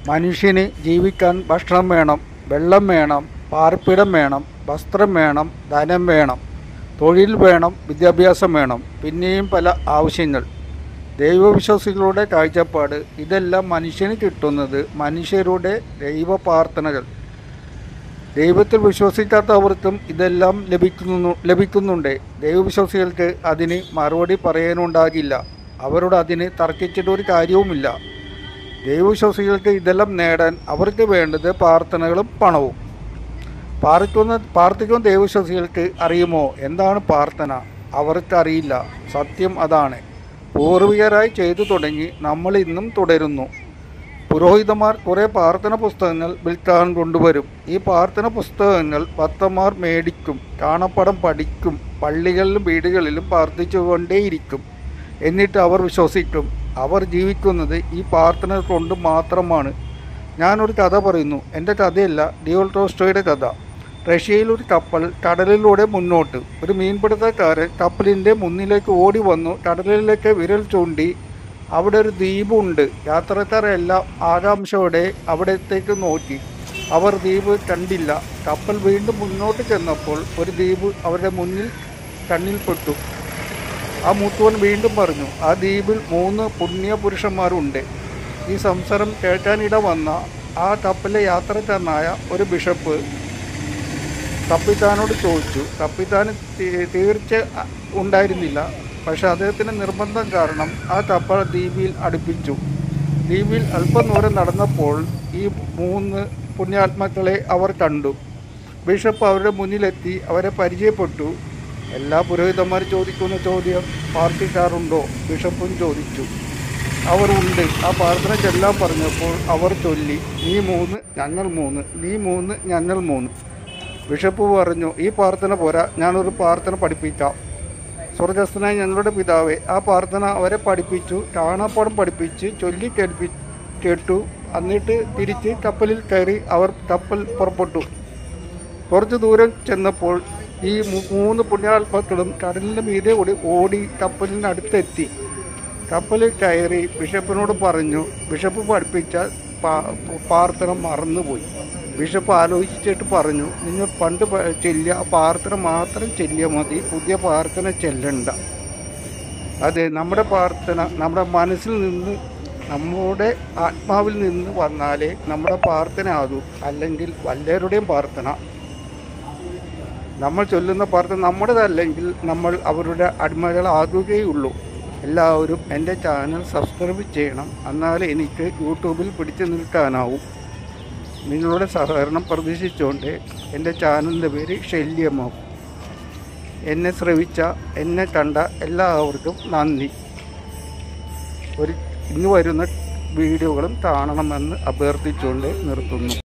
മനുഷ്യന് ജീവിക്കാൻ ഭക്ഷണം വേണം, വെള്ളം വേണം, പാർപ്പിടം വേണം, വസ്ത്രം വേണം, ധനം വേണം, തൊഴിൽ വേണം, വിദ്യാഭ്യാസം വേണം, പിന്നെയും പല ആവശ്യങ്ങൾ. ദൈവവിശ്വാസികളുടെ കാഴ്ചപ്പാട് ഇതെല്ലാം മനുഷ്യന് കിട്ടുന്നത് മനുഷ്യരുടെ ദൈവ പ്രാർത്ഥനകൾ. ദൈവത്തിൽ വിശ്വസിക്കാത്തവർക്കും ഇതെല്ലാം ലഭിക്കുന്നുണ്ട്. ദൈവവിശ്വാസികൾക്ക് അതിന് മറുപടി പറയാനുണ്ടാകില്ല. അവരോട് അതിന് തർക്കിച്ചിട്ടൊരു കാര്യവുമില്ല. ദൈവവിശ്വാസികൾക്ക് ഇതെല്ലാം നേടാൻ അവർക്ക് വേണ്ടത് പ്രാർത്ഥനകളും പണവും. പ്രാർത്ഥിക്കുന്ന ദൈവവിശ്വാസികൾക്ക് അറിയുമോ എന്താണ് പ്രാർത്ഥന? അവർക്കറിയില്ല. സത്യം അതാണ്. പൂർവികരായി ചെയ്തു തുടങ്ങി നമ്മൾ ഇന്നും തുടരുന്നു. പുരോഹിതന്മാർ കുറേ പ്രാർത്ഥന പുസ്തകങ്ങൾ വിൽക്കാൻ കൊണ്ടുവരും. ഈ പ്രാർത്ഥന പുസ്തകങ്ങൾ ഭക്തന്മാർ മേടിക്കും, കാണപ്പടം പഠിക്കും, പള്ളികളിലും വീടുകളിലും പ്രാർത്ഥിച്ചുകൊണ്ടേയിരിക്കും. എന്നിട്ട് അവർ വിശ്വസിക്കും. അവർ ജീവിക്കുന്നത് ഈ പ്രാർത്ഥന കൊണ്ട് മാത്രമാണ്. ഞാനൊരു കഥ പറയുന്നു. എൻ്റെ കഥയല്ല, ലിയോ ടോൾസ്റ്റോയുടെ കഥ. റഷ്യയിൽ ഒരു കപ്പൽ കടലിലൂടെ മുന്നോട്ട്. ഒരു മീൻപിടുത്തക്കാരൻ കപ്പലിൻ്റെ മുന്നിലേക്ക് ഓടി വന്നു. കടലിലേക്ക് വിരൽ ചൂണ്ടി. അവിടെ ഒരു ദ്വീപുണ്ട്. യാത്രക്കാരെല്ലാം ആകാംക്ഷയോടെ അവിടത്തേക്ക് നോക്കി. അവർ ദ്വീപ് കണ്ടില്ല. കപ്പൽ വീണ്ടും മുന്നോട്ട് ചെന്നപ്പോൾ ഒരു ദ്വീപ് അവരുടെ മുന്നിൽ കണ്ണിൽപ്പെട്ടു. ആ മൂത്തവൻ വീണ്ടും പറഞ്ഞു, ആ ദ്വീപിൽ 3 പുണ്യപുരുഷന്മാരുണ്ട്. ഈ സംസാരം കേൾക്കാനിട വന്ന ആ കപ്പലിലെ യാത്രക്കാരനായ ഒരു ബിഷപ്പ് കപ്പിത്താനോട് ചോദിച്ചു. കപ്പിത്താന് തീർച്ച ഉണ്ടായിരുന്നില്ല. പക്ഷെ അദ്ദേഹത്തിൻ്റെ നിർബന്ധം കാരണം ആ കപ്പൽ ദ്വീപിൽ അടുപ്പിച്ചു. ദ്വീപിൽ അല്പം ദൂരം നടന്നപ്പോൾ ഈ 3 പുണ്യാത്മാക്കളെ അവർ കണ്ടു. ബിഷപ്പ് അവരുടെ മുന്നിലെത്തി അവരെ പരിചയപ്പെട്ടു. എല്ലാ പുരോഹിതന്മാർ ചോദിക്കുന്ന ചോദ്യം, പ്രാർത്ഥിക്കാറുണ്ടോ? ബിഷപ്പും ചോദിച്ചു. അവർ ഉണ്ട്. ആ പ്രാർത്ഥന ചൊല്ലാൻ പറഞ്ഞപ്പോൾ അവർ ചൊല്ലി, നീ 3 ഞങ്ങൾ 3, നീ 3 ഞങ്ങൾ 3. ബിഷപ്പ് പറഞ്ഞു, ഈ പ്രാർത്ഥന പോരാ, ഞാനൊരു പ്രാർത്ഥന പഠിപ്പിക്കാം. സ്വർഗസ്ഥനായ ഞങ്ങളുടെ പിതാവേ. ആ പ്രാർത്ഥന അവരെ പഠിപ്പിച്ചു. കാണാപ്പാടം പഠിപ്പിച്ച് ചൊല്ലി കേട്ടു. എന്നിട്ട് തിരിച്ച് കപ്പലിൽ കയറി അവർ കപ്പൽ പുറപ്പെട്ടു. കുറച്ച് ദൂരം ചെന്നപ്പോൾ ഈ 3 പുണ്യാത്മാക്കളും കടലിൻ്റെ മീതെ ഓടി കപ്പലിനടുത്തെത്തി. കപ്പലിൽ കയറി ബിഷപ്പിനോട് പറഞ്ഞു. ബിഷപ്പ് പഠിപ്പിച്ച പ്രാർത്ഥന മറന്നുപോയി. ബിഷപ്പ് ആലോചിച്ചിട്ട് പറഞ്ഞു, നിങ്ങൾ പണ്ട് ചെല്ലിയ പ്രാർത്ഥന മാത്രം ചെല്ലിയാൽ മതി, പുതിയ പ്രാർത്ഥന ചെല്ലണ്ട. അതെ, നമ്മുടെ പ്രാർത്ഥന നമ്മുടെ മനസ്സിൽ നിന്ന്, നമ്മുടെ ആത്മാവിൽ നിന്ന് വന്നാലേ നമ്മുടെ പ്രാർത്ഥന ആകൂ. അല്ലെങ്കിൽ വല്ലവരുടെയും പ്രാർത്ഥന, നമ്മൾ ചൊല്ലുന്ന പ്രാർത്ഥന നമ്മുടേതല്ലെങ്കിൽ നമ്മൾ അവരുടെ അടിമകളാകുകയുള്ളൂ. എല്ലാവരും എൻ്റെ ചാനൽ സബ്സ്ക്രൈബ് ചെയ്യണം. എന്നാലേ എനിക്ക് യൂട്യൂബിൽ പിടിച്ചു നിൽക്കാനാവും. നിങ്ങളുടെ സഹകരണം പ്രതീക്ഷിച്ചുകൊണ്ട് എൻ്റെ ചാനലിൻ്റെ പേര് ശല്യമാവും. എന്നെ ശ്രവിച്ച, എന്നെ കണ്ട എല്ലാവർക്കും നന്ദി. ഇന്ന് വരുന്ന വീഡിയോകളും കാണണമെന്ന് അഭ്യർത്ഥിച്ചുകൊണ്ട് നിർത്തുന്നു.